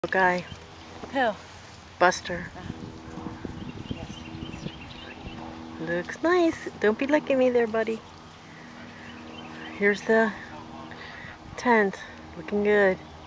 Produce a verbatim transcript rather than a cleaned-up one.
Guy. Who? Buster. Uh, yes. Looks nice. Don't be licking me there, buddy. Here's the tent. Looking good.